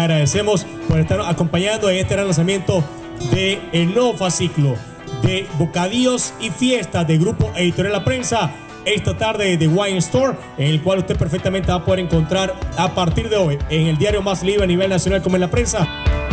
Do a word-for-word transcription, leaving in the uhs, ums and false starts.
agradecemos por estar acompañando en este gran lanzamiento de el nuevo fascículo de Bocadillos y Fiestas de Grupo Editorial La Prensa esta tarde de Wine Store, en el cual usted perfectamente va a poder encontrar a partir de hoy en el diario más libre a nivel nacional como en La Prensa.